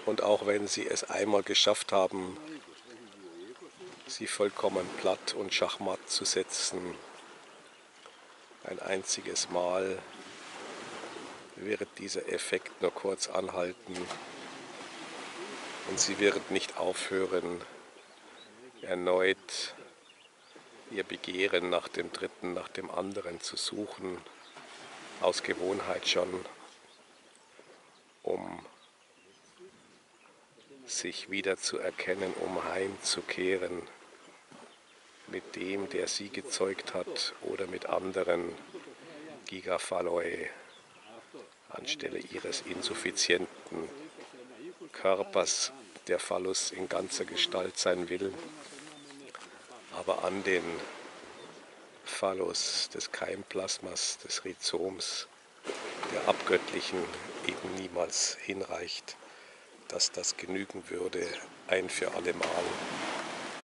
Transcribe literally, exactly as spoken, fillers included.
Und auch wenn sie es einmal geschafft haben, sie vollkommen platt und schachmatt zu setzen, ein einziges Mal wird dieser Effekt nur kurz anhalten und sie wird nicht aufhören, erneut ihr Begehren nach dem Dritten, nach dem anderen zu suchen, aus Gewohnheit schon, um sich wieder zu erkennen, um heimzukehren mit dem, der sie gezeugt hat, oder mit anderen Gigaphalloi anstelle ihres insuffizienten Körpers, der Phallus in ganzer Gestalt sein will, aber an den Phallus des Keimplasmas, des Rhizoms, der Abgöttlichen eben niemals hinreicht, dass das genügen würde, ein für allemal.